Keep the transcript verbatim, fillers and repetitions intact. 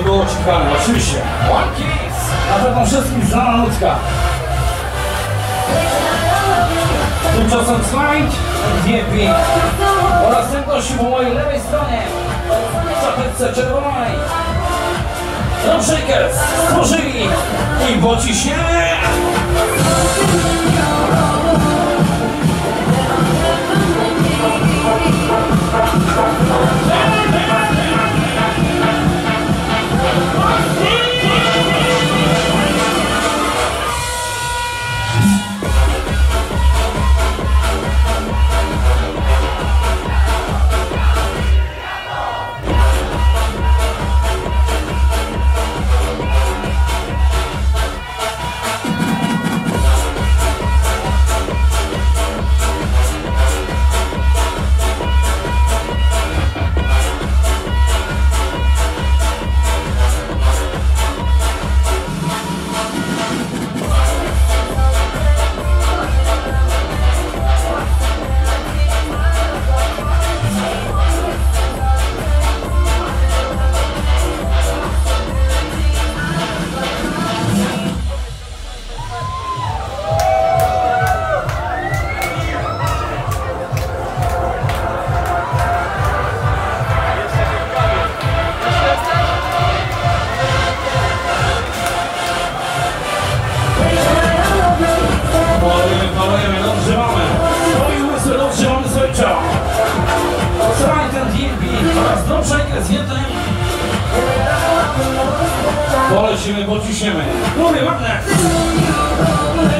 było ciekawe, oczywiście. One Kiss! Na pewno wszystkim znana nutka. Tymczasem Slide, D M P oraz ten gościu po mojej lewej stronie w czapeczce czerwonej. Drum Shakers stworzyli i pociśniemy! Polecimy, pociśniemy. Mówię, ładne!